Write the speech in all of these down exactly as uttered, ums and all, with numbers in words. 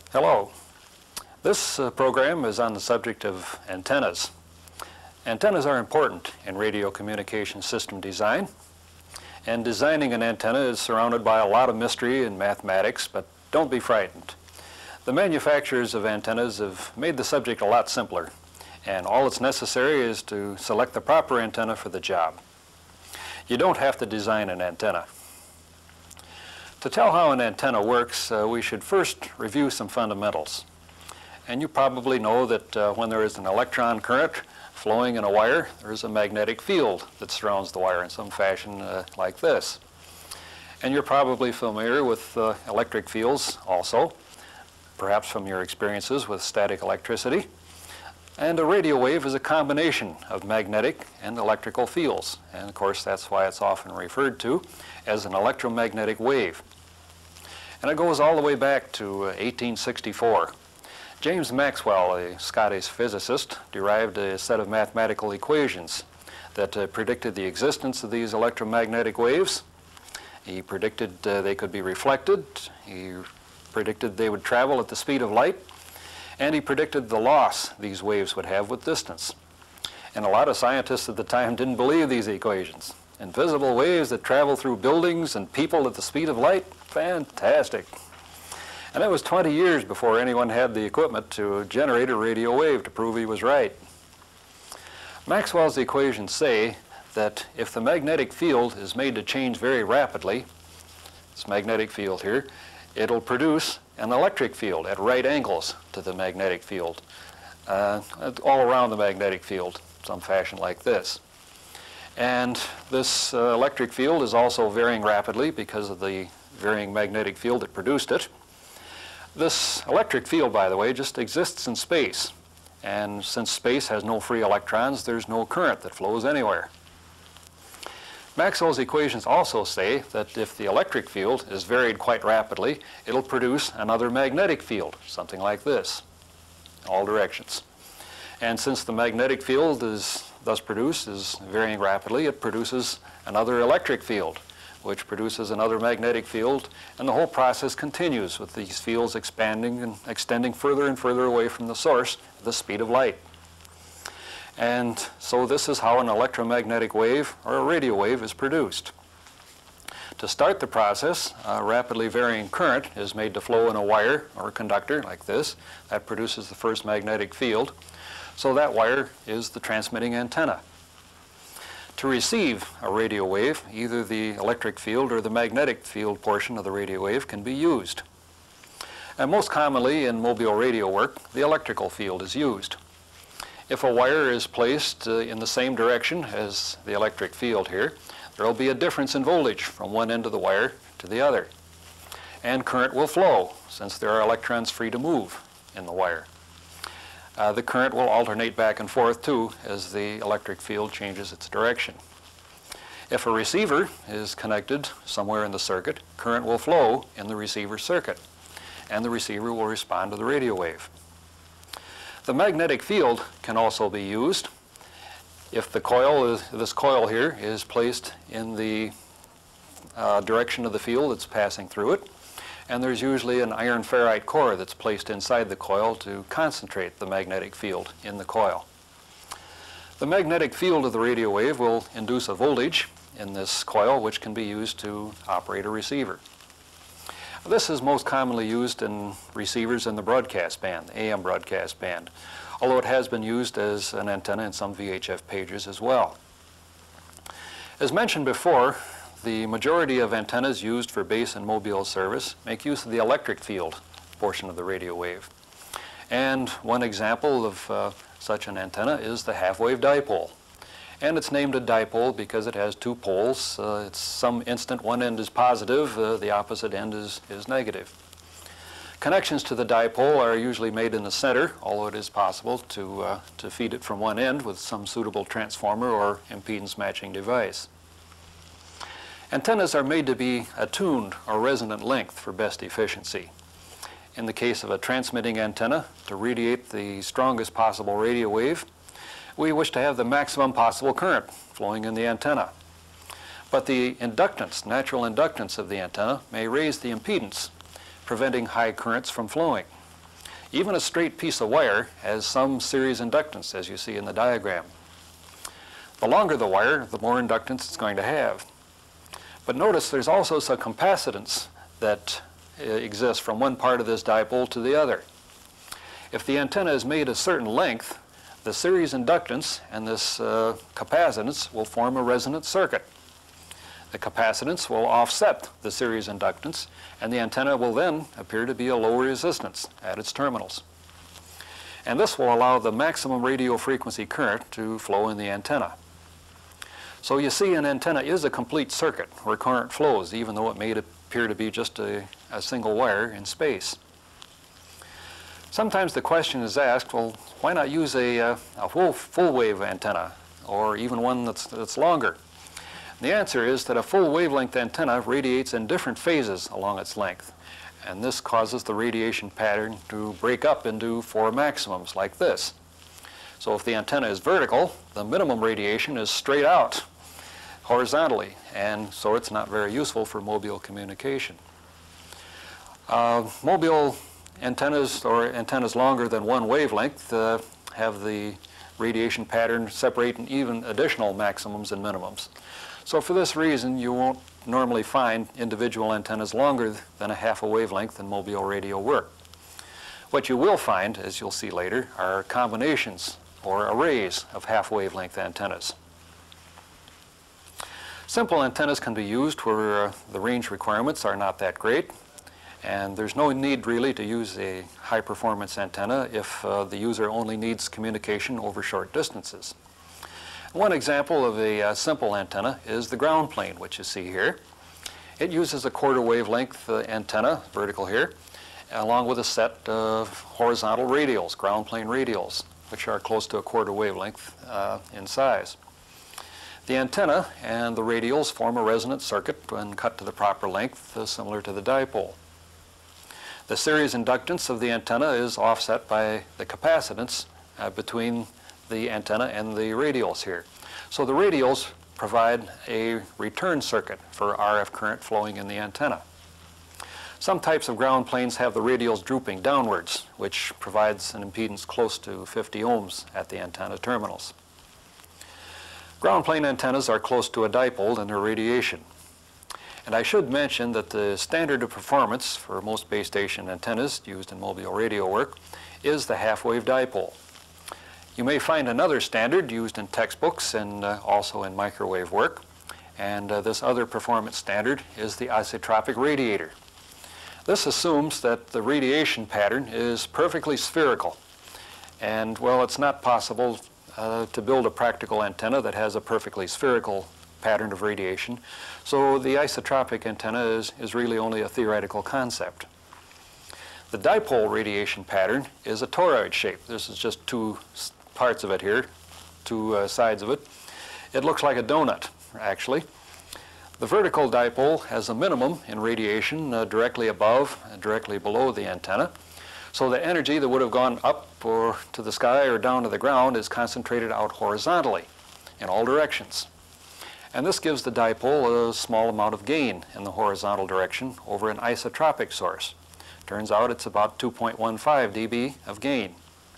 Hello. This uh, program is on the subject of antennas. Antennas are important in radio communication system design, and designing an antenna is surrounded by a lot of mystery and mathematics, but don't be frightened. The manufacturers of antennas have made the subject a lot simpler, and all that's necessary is to select the proper antenna for the job. You don't have to design an antenna. To tell how an antenna works, uh, we should first review some fundamentals. And you probably know that uh, when there is an electron current flowing in a wire, there is a magnetic field that surrounds the wire in some fashion uh, like this. And you're probably familiar with uh, electric fields also, perhaps from your experiences with static electricity. And a radio wave is a combination of magnetic and electrical fields. And of course, that's why it's often referred to as an electromagnetic wave. And it goes all the way back to uh, eighteen sixty-four. James Maxwell, a Scottish physicist, derived a set of mathematical equations that uh, predicted the existence of these electromagnetic waves. He predicted uh, they could be reflected. He predicted they would travel at the speed of light. And he predicted the loss these waves would have with distance. And a lot of scientists at the time didn't believe these equations. Invisible waves that travel through buildings and people at the speed of light? Fantastic. And it was twenty years before anyone had the equipment to generate a radio wave to prove he was right. Maxwell's equations say that if the magnetic field is made to change very rapidly, this magnetic field here, it'll produce an electric field at right angles to the magnetic field, uh, all around the magnetic field, some fashion like this. And this uh, electric field is also varying rapidly because of the varying magnetic field that produced it. This electric field, by the way, just exists in space. And since space has no free electrons, there's no current that flows anywhere. Maxwell's equations also say that if the electric field is varied quite rapidly, it'll produce another magnetic field, something like this, all directions. And since the magnetic field is thus produced is varying rapidly, it produces another electric field, which produces another magnetic field, and the whole process continues with these fields expanding and extending further and further away from the source at the speed of light. And so this is how an electromagnetic wave or a radio wave is produced. To start the process, a rapidly varying current is made to flow in a wire or a conductor like this. That produces the first magnetic field. So that wire is the transmitting antenna. To receive a radio wave, either the electric field or the magnetic field portion of the radio wave can be used. And most commonly in mobile radio work, the electrical field is used. If a wire is placed uh, in the same direction as the electric field here, there will be a difference in voltage from one end of the wire to the other. And current will flow, since there are electrons free to move in the wire. Uh, the current will alternate back and forth too as the electric field changes its direction. If a receiver is connected somewhere in the circuit, current will flow in the receiver circuit, and the receiver will respond to the radio wave. The magnetic field can also be used if the coil, is, this coil here, is placed in the uh, direction of the field that's passing through it. And there's usually an iron ferrite core that's placed inside the coil to concentrate the magnetic field in the coil. The magnetic field of the radio wave will induce a voltage in this coil, which can be used to operate a receiver. This is most commonly used in receivers in the broadcast band, the A M broadcast band, although it has been used as an antenna in some V H F pages as well. As mentioned before, the majority of antennas used for base and mobile service make use of the electric field portion of the radio wave. And one example of uh, such an antenna is the half-wave dipole. And it's named a dipole because it has two poles. Uh, it's some instant one end is positive, uh, the opposite end is, is negative. Connections to the dipole are usually made in the center, although it is possible to, uh, to feed it from one end with some suitable transformer or impedance matching device. Antennas are made to be attuned or resonant length for best efficiency. In the case of a transmitting antenna, to radiate the strongest possible radio wave, we wish to have the maximum possible current flowing in the antenna. But the inductance, natural inductance of the antenna may raise the impedance, preventing high currents from flowing. Even a straight piece of wire has some series inductance, as you see in the diagram. The longer the wire, the more inductance it's going to have. But notice there's also some capacitance that uh, exists from one part of this dipole to the other. If the antenna is made a certain length, the series inductance and this uh, capacitance will form a resonant circuit. The capacitance will offset the series inductance, and the antenna will then appear to be a low resistance at its terminals. And this will allow the maximum radio frequency current to flow in the antenna. So you see, an antenna is a complete circuit where current flows, even though it may appear to be just a, a single wire in space. Sometimes the question is asked, well, why not use a, a, a full, full wave antenna, or even one that's, that's longer? And the answer is that a full wavelength antenna radiates in different phases along its length, and this causes the radiation pattern to break up into four maximums like this. So if the antenna is vertical, the minimum radiation is straight out horizontally, and so it's not very useful for mobile communication. Uh, mobile antennas, or antennas longer than one wavelength, uh, have the radiation pattern separate in even additional maximums and minimums. So for this reason, you won't normally find individual antennas longer than a half a wavelength in mobile radio work. What you will find, as you'll see later, are combinations or arrays of half wavelength antennas. Simple antennas can be used where uh, the range requirements are not that great, and there's no need really to use a high performance antenna if uh, the user only needs communication over short distances. One example of a uh, simple antenna is the ground plane, which you see here. It uses a quarter wavelength uh, antenna, vertical here, along with a set of horizontal radials, ground plane radials, which are close to a quarter wavelength uh, in size. The antenna and the radials form a resonant circuit when cut to the proper length, uh, similar to the dipole. The series inductance of the antenna is offset by the capacitance uh, between the antenna and the radials here. So the radials provide a return circuit for R F current flowing in the antenna. Some types of ground planes have the radials drooping downwards, which provides an impedance close to fifty ohms at the antenna terminals. Ground plane antennas are close to a dipole in their radiation. And I should mention that the standard of performance for most base station antennas used in mobile radio work is the half-wave dipole. You may find another standard used in textbooks and uh, also in microwave work, and uh, this other performance standard is the isotropic radiator. This assumes that the radiation pattern is perfectly spherical, and well, it's not possible uh, to build a practical antenna that has a perfectly spherical pattern of radiation, so the isotropic antenna is, is really only a theoretical concept. The dipole radiation pattern is a toroid shape. This is just two parts of it here, two uh, sides of it. It looks like a donut, actually. The vertical dipole has a minimum in radiation uh, directly above and directly below the antenna. So the energy that would have gone up or to the sky or down to the ground is concentrated out horizontally in all directions. And this gives the dipole a small amount of gain in the horizontal direction over an isotropic source. Turns out it's about two point one five d B of gain.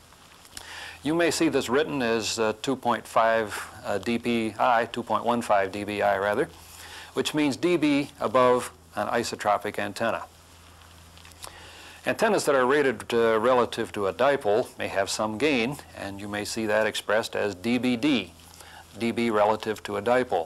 You may see this written as uh, two point five uh, d B I, two point one five d B I rather, which means dB above an isotropic antenna. Antennas that are rated uh, relative to a dipole may have some gain, and you may see that expressed as d B D, dB relative to a dipole.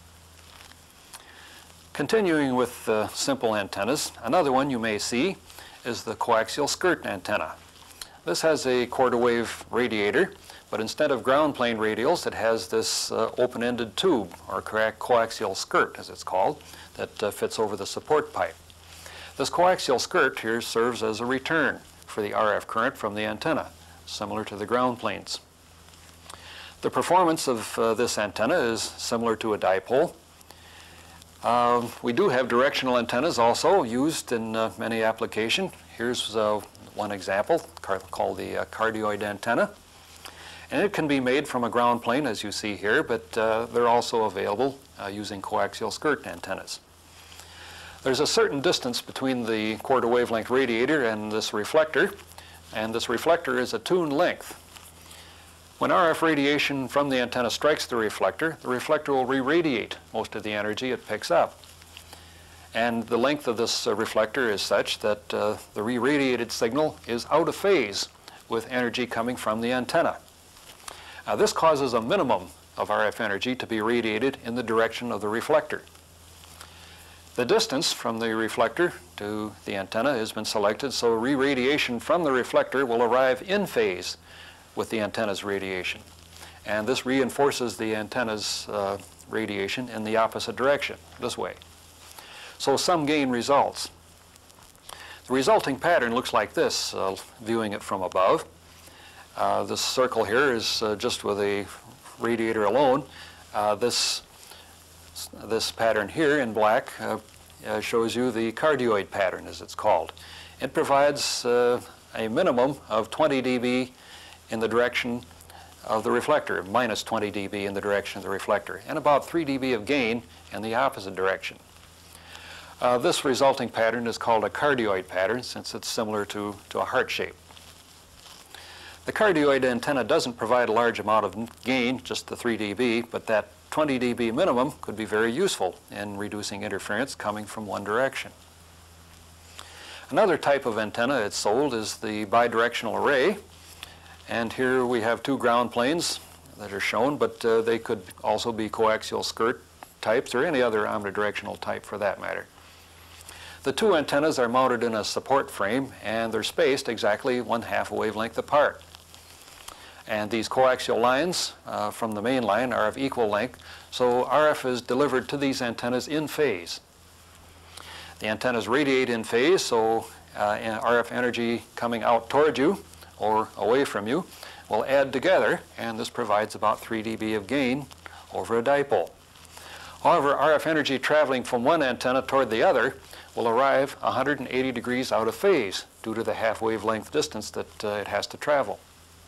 Continuing with uh, simple antennas, another one you may see is the coaxial skirt antenna. This has a quarter wave radiator, but instead of ground plane radials, it has this uh, open-ended tube, or coaxial skirt as it's called, that uh, fits over the support pipe. This coaxial skirt here serves as a return for the R F current from the antenna, similar to the ground planes. The performance of uh, this antenna is similar to a dipole. Uh, we do have directional antennas also used in uh, many applications. Here's uh, one example called the uh, cardioid antenna. And it can be made from a ground plane, as you see here, but uh, they're also available uh, using coaxial skirt antennas. There's a certain distance between the quarter wavelength radiator and this reflector, and this reflector is a tuned length. When R F radiation from the antenna strikes the reflector, the reflector will re-radiate most of the energy it picks up. And the length of this uh, reflector is such that uh, the re-radiated signal is out of phase with energy coming from the antenna. Now, this causes a minimum of R F energy to be radiated in the direction of the reflector. The distance from the reflector to the antenna has been selected, so re-radiation from the reflector will arrive in phase with the antenna's radiation. And this reinforces the antenna's uh, radiation in the opposite direction, this way. So some gain results. The resulting pattern looks like this, uh, viewing it from above. Uh, this circle here is uh, just with a radiator alone. Uh, this, this pattern here in black uh, uh, shows you the cardioid pattern, as it's called. It provides uh, a minimum of twenty D B in the direction of the reflector, minus twenty D B in the direction of the reflector, and about three D B of gain in the opposite direction. Uh, this resulting pattern is called a cardioid pattern, since it's similar to, to a heart shape. The cardioid antenna doesn't provide a large amount of gain, just the three D B, but that twenty D B minimum could be very useful in reducing interference coming from one direction. Another type of antenna it's sold is the bidirectional array. And here we have two ground planes that are shown, but uh, they could also be coaxial skirt types or any other omnidirectional type for that matter. The two antennas are mounted in a support frame, and they're spaced exactly one half a wavelength apart. And these coaxial lines uh, from the main line are of equal length, so R F is delivered to these antennas in phase. The antennas radiate in phase, so uh, R F energy coming out toward you or away from you will add together, and this provides about three D B of gain over a dipole. However, R F energy traveling from one antenna toward the other will arrive one hundred eighty degrees out of phase due to the half wavelength distance that uh, it has to travel.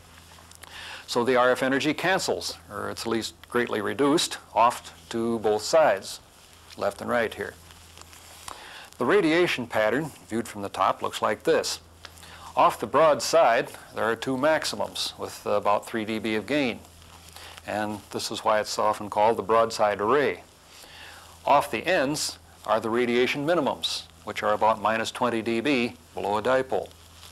So the R F energy cancels, or it's at least greatly reduced, off to both sides, left and right here. The radiation pattern, viewed from the top, looks like this. Off the broad side, there are two maximums with about three D B of gain. And this is why it's often called the broadside array. Off the ends are the radiation minimums, which are about minus twenty D B below a dipole.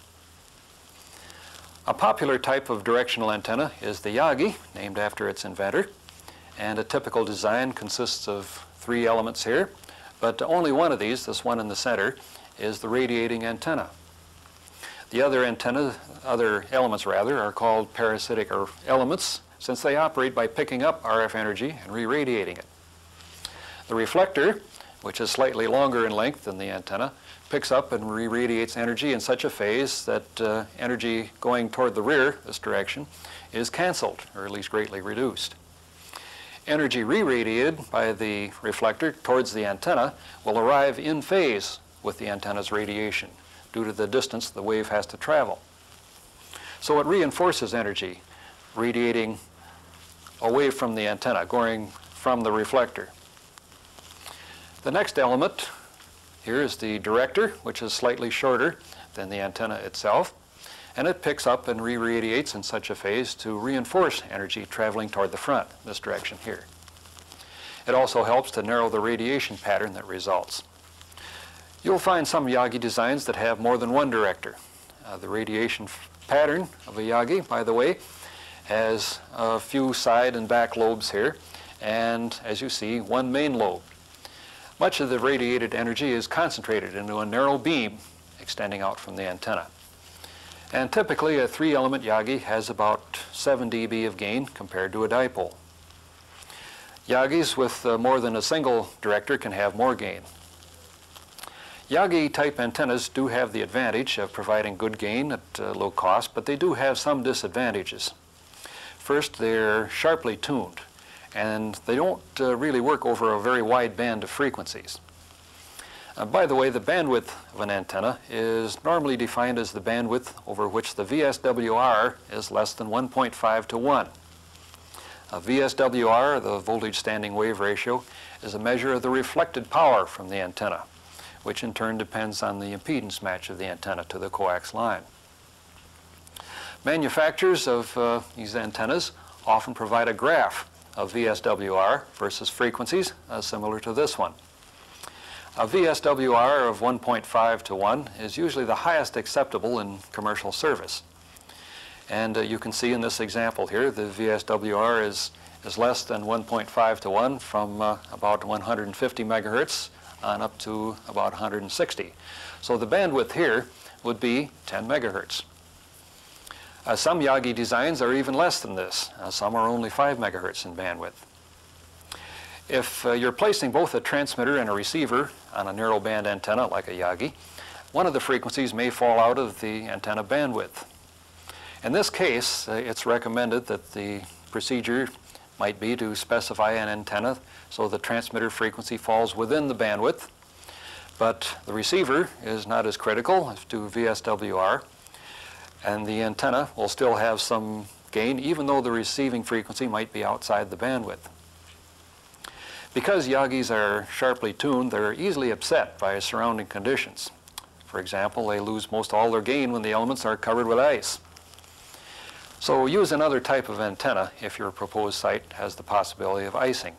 A popular type of directional antenna is the Yagi, named after its inventor. And a typical design consists of three elements here, but only one of these, this one in the center, is the radiating antenna. The other antenna, other elements rather, are called parasitic or elements, since they operate by picking up R F energy and re-radiating it. The reflector, which is slightly longer in length than the antenna, picks up and re-radiates energy in such a phase that uh, energy going toward the rear, this direction, is canceled, or at least greatly reduced. Energy re-radiated by the reflector towards the antenna will arrive in phase with the antenna's radiation, due to the distance the wave has to travel. So it reinforces energy radiating away from the antenna, going from the reflector. The next element here is the director, which is slightly shorter than the antenna itself, and it picks up and re-radiates in such a phase to reinforce energy traveling toward the front, this direction here. It also helps to narrow the radiation pattern that results. You'll find some Yagi designs that have more than one director. Uh, the radiation pattern of a Yagi, by the way, has a few side and back lobes here, and as you see, one main lobe. Much of the radiated energy is concentrated into a narrow beam extending out from the antenna. And typically a three-element Yagi has about seven D B of gain compared to a dipole. Yagis with uh, more than a single director can have more gain. Yagi-type antennas do have the advantage of providing good gain at uh, low cost, but they do have some disadvantages. First, they're sharply tuned, and they don't uh, really work over a very wide band of frequencies. Uh, by the way, the bandwidth of an antenna is normally defined as the bandwidth over which the V S W R is less than one point five to one. Uh, V S W R, the voltage standing wave ratio, is a measure of the reflected power from the antenna, which in turn depends on the impedance match of the antenna to the coax line. Manufacturers of uh, these antennas often provide a graph of V S W R versus frequencies uh, similar to this one. A V S W R of one point five to one is usually the highest acceptable in commercial service. And uh, you can see in this example here the V S W R is, is less than one point five to one from uh, about one hundred fifty megahertz on up to about one hundred sixty. So the bandwidth here would be ten megahertz. Uh, some Yagi designs are even less than this. Uh, some are only five megahertz in bandwidth. If uh, you're placing both a transmitter and a receiver on a narrowband antenna like a Yagi, one of the frequencies may fall out of the antenna bandwidth. In this case, uh, it's recommended that the procedure might be to specify an antenna so the transmitter frequency falls within the bandwidth, but the receiver is not as critical to V S W R, and the antenna will still have some gain even though the receiving frequency might be outside the bandwidth. Because Yagis are sharply tuned, they're easily upset by surrounding conditions. For example, they lose most all their gain when the elements are covered with ice. So use another type of antenna if your proposed site has the possibility of icing.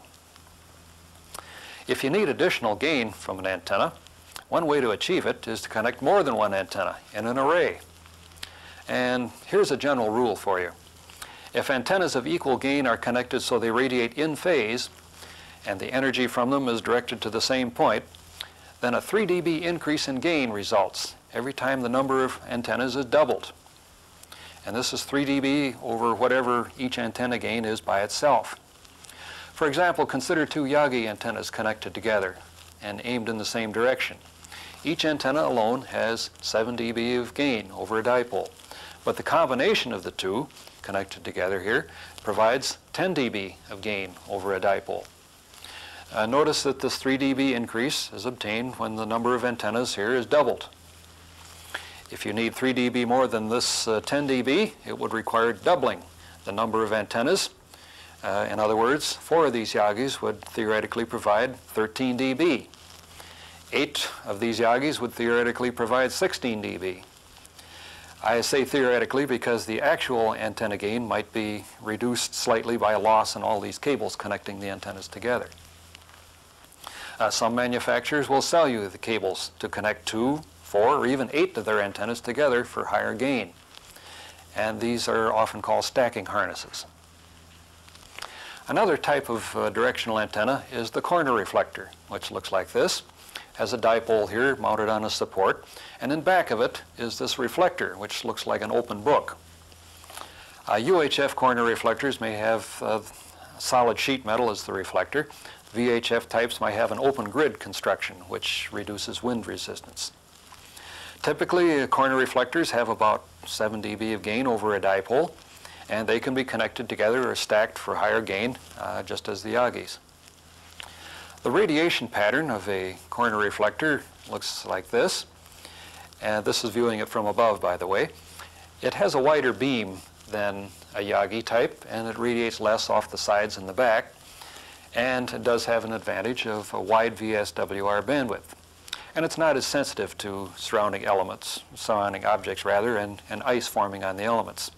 If you need additional gain from an antenna, one way to achieve it is to connect more than one antenna in an array. And here's a general rule for you. If antennas of equal gain are connected so they radiate in phase, and the energy from them is directed to the same point, then a three D B increase in gain results every time the number of antennas is doubled. And this is three D B over whatever each antenna gain is by itself. For example, consider two Yagi antennas connected together and aimed in the same direction. Each antenna alone has seven D B of gain over a dipole, but the combination of the two connected together here provides ten D B of gain over a dipole. Uh, notice that this three D B increase is obtained when the number of antennas here is doubled. If you need three D B more than this uh, ten D B, it would require doubling the number of antennas. Uh, in other words, four of these Yagis would theoretically provide thirteen D B. Eight of these Yagis would theoretically provide sixteen D B. I say theoretically because the actual antenna gain might be reduced slightly by a loss in all these cables connecting the antennas together. Uh, some manufacturers will sell you the cables to connect two, four, or even eight of their antennas together for higher gain. And these are often called stacking harnesses. Another type of uh, directional antenna is the corner reflector, which looks like this. Has a dipole here mounted on a support, and in back of it is this reflector, which looks like an open book. Uh, U H F corner reflectors may have uh, solid sheet metal as the reflector. V H F types might have an open grid construction, which reduces wind resistance. Typically, uh, corner reflectors have about seven D B of gain over a dipole, and they can be connected together or stacked for higher gain, uh, just as the Yagis. The radiation pattern of a corner reflector looks like this, and this is viewing it from above, by the way. It has a wider beam than a Yagi type, and it radiates less off the sides and the back, and it does have an advantage of a wide V S W R bandwidth. And it's not as sensitive to surrounding elements, surrounding objects rather, and, and ice forming on the elements.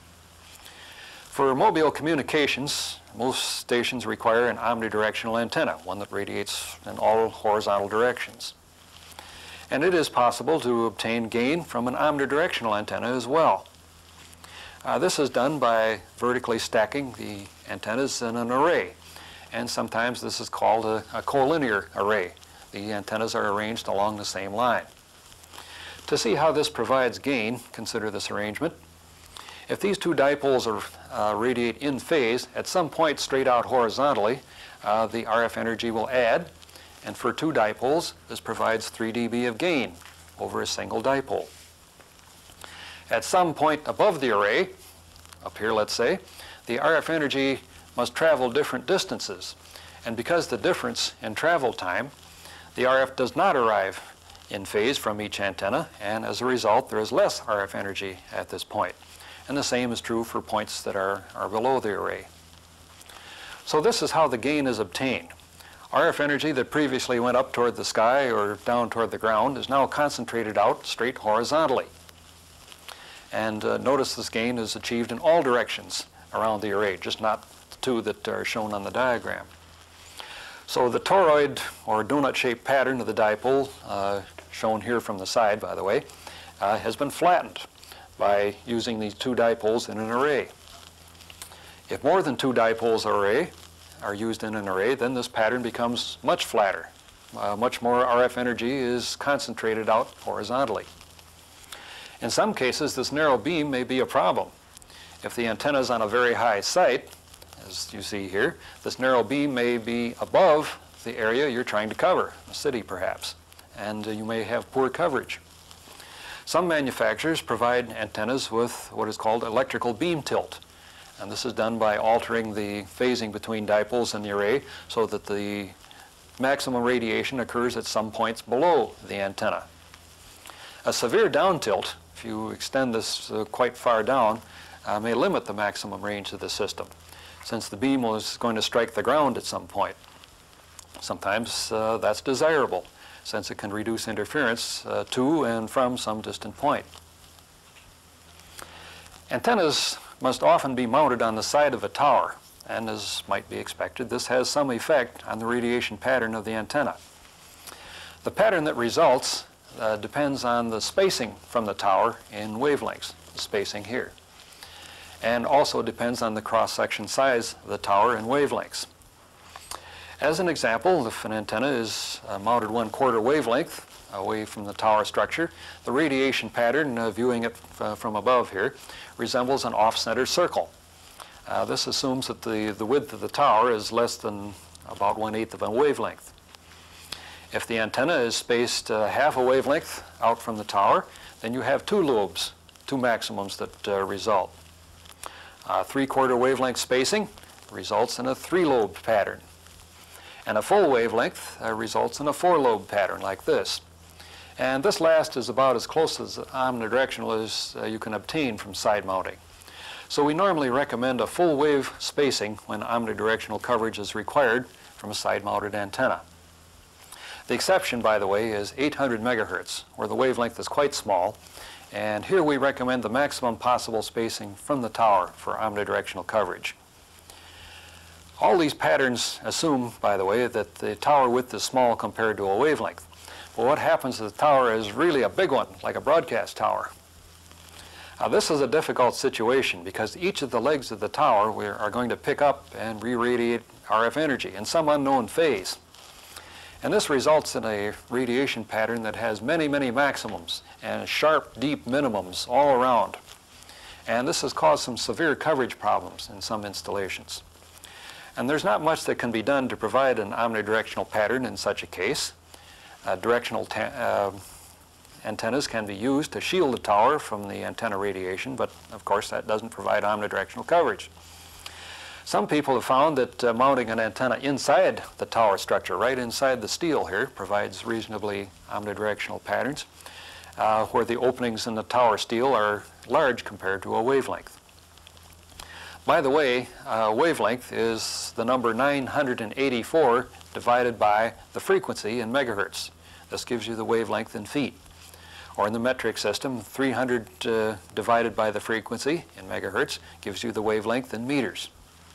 For mobile communications, most stations require an omnidirectional antenna, one that radiates in all horizontal directions. And it is possible to obtain gain from an omnidirectional antenna as well. Uh, this is done by vertically stacking the antennas in an array. And sometimes this is called a, a collinear array. The antennas are arranged along the same line. To see how this provides gain, consider this arrangement. If these two dipoles are, uh, radiate in phase, at some point straight out horizontally, uh, the R F energy will add, and for two dipoles, this provides three D B of gain over a single dipole. At some point above the array, up here let's say, the R F energy must travel different distances, and because the difference in travel time, the R F does not arrive in phase from each antenna, and as a result there is less R F energy at this point. And the same is true for points that are, are below the array. So this is how the gain is obtained. R F energy that previously went up toward the sky or down toward the ground is now concentrated out straight horizontally. And uh, notice this gain is achieved in all directions around the array, just not the two that are shown on the diagram. So the toroid or donut-shaped pattern of the dipole, uh, shown here from the side, by the way, uh, has been flattened by using these two dipoles in an array. If more than two dipoles array are used in an array, then this pattern becomes much flatter. Uh, much more R F energy is concentrated out horizontally. In some cases, this narrow beam may be a problem. If the antenna is on a very high site, as you see here, this narrow beam may be above the area you're trying to cover, a city perhaps, and uh, you may have poor coverage. Some manufacturers provide antennas with what is called electrical beam tilt, and this is done by altering the phasing between dipoles in the array so that the maximum radiation occurs at some points below the antenna. A severe down tilt, if you extend this uh, quite far down, uh, may limit the maximum range of the system, since the beam is going to strike the ground at some point. Sometimes uh, that's desirable, since it can reduce interference uh, to and from some distant point. Antennas must often be mounted on the side of a tower, and as might be expected, this has some effect on the radiation pattern of the antenna. The pattern that results uh, depends on the spacing from the tower in wavelengths, the spacing here, and also depends on the cross-section size of the tower in wavelengths. As an example, if an antenna is uh, mounted one quarter wavelength away from the tower structure, the radiation pattern, uh, viewing it uh, from above here, resembles an off-center circle. Uh, this assumes that the, the width of the tower is less than about one-eighth of a wavelength. If the antenna is spaced uh, half a wavelength out from the tower, then you have two lobes, two maximums that uh, result. Uh, three-quarter wavelength spacing results in a three-lobe pattern. And a full wavelength uh, results in a four-lobe pattern like this. And this last is about as close as omnidirectional as uh, you can obtain from side mounting. So we normally recommend a full wave spacing when omnidirectional coverage is required from a side-mounted antenna. The exception, by the way, is eight hundred megahertz, where the wavelength is quite small. And here we recommend the maximum possible spacing from the tower for omnidirectional coverage. All these patterns assume, by the way, that the tower width is small compared to a wavelength. But what happens if the tower is really a big one, like a broadcast tower? Now, this is a difficult situation because each of the legs of the tower we are going to pick up and re-radiate R F energy in some unknown phase. And this results in a radiation pattern that has many, many maximums and sharp, deep minimums all around. And this has caused some severe coverage problems in some installations. And there's not much that can be done to provide an omnidirectional pattern in such a case. Uh, directional uh, antennas can be used to shield the tower from the antenna radiation, but of course that doesn't provide omnidirectional coverage. Some people have found that uh, mounting an antenna inside the tower structure, right inside the steel here, provides reasonably omnidirectional patterns, uh, where the openings in the tower steel are large compared to a wavelength. By the way, uh, wavelength is the number nine hundred eighty-four divided by the frequency in megahertz. This gives you the wavelength in feet. Or in the metric system, three hundred uh, divided by the frequency in megahertz gives you the wavelength in meters.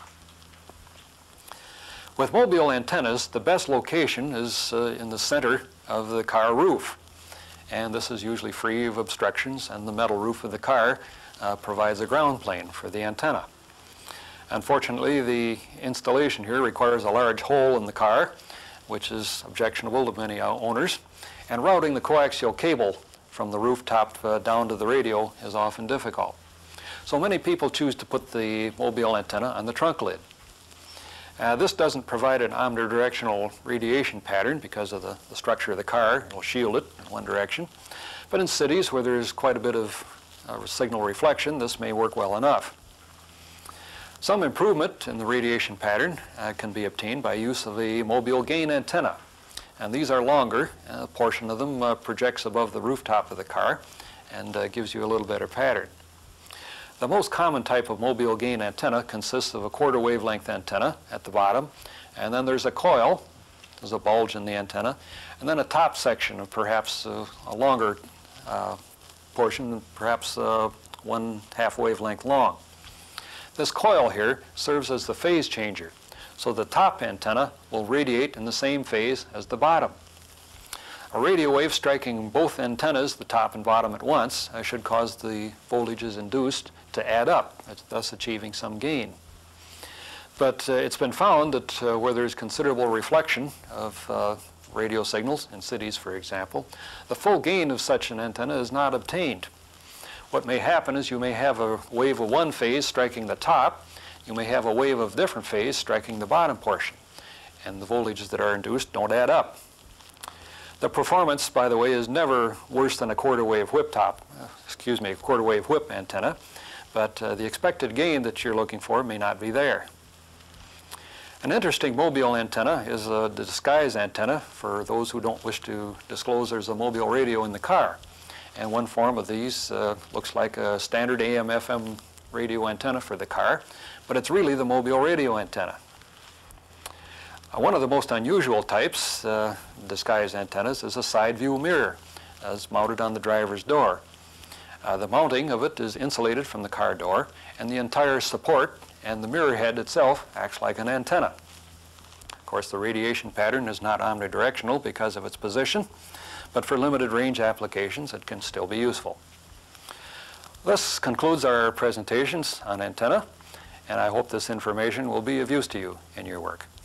With mobile antennas, the best location is uh, in the center of the car roof. And this is usually free of obstructions, and the metal roof of the car uh, provides a ground plane for the antenna. Unfortunately, the installation here requires a large hole in the car, which is objectionable to many uh, owners, and routing the coaxial cable from the rooftop uh, down to the radio is often difficult. So many people choose to put the mobile antenna on the trunk lid. Uh, this doesn't provide an omnidirectional radiation pattern because of the, the structure of the car. It'll shield it in one direction. But in cities where there's quite a bit of uh, signal reflection, this may work well enough. Some improvement in the radiation pattern uh, can be obtained by use of a mobile gain antenna. And these are longer. A portion of them uh, projects above the rooftop of the car and uh, gives you a little better pattern. The most common type of mobile gain antenna consists of a quarter wavelength antenna at the bottom, and then there's a coil, there's a bulge in the antenna, and then a top section of perhaps uh, a longer uh, portion, perhaps uh, one half wavelength long. This coil here serves as the phase changer, so the top antenna will radiate in the same phase as the bottom. A radio wave striking both antennas, the top and bottom at once, uh, should cause the voltages induced to add up, thus achieving some gain. But uh, it's been found that uh, where there's considerable reflection of uh, radio signals, in cities for example, the full gain of such an antenna is not obtained. What may happen is you may have a wave of one phase striking the top, you may have a wave of different phase striking the bottom portion, and the voltages that are induced don't add up. The performance, by the way, is never worse than a quarter wave whip top, uh, excuse me, a quarter wave whip antenna, but uh, the expected gain that you're looking for may not be there. An interesting mobile antenna is a disguise antenna for those who don't wish to disclose there's a mobile radio in the car. And one form of these uh, looks like a standard A M F M radio antenna for the car, but it's really the mobile radio antenna. Uh, one of the most unusual types, uh, disguise antennas, is a side view mirror, as mounted on the driver's door. Uh, the mounting of it is insulated from the car door, and the entire support and the mirror head itself acts like an antenna. Of course, the radiation pattern is not omnidirectional because of its position, but for limited range applications it can still be useful. This concludes our presentations on antenna, and I hope this information will be of use to you in your work.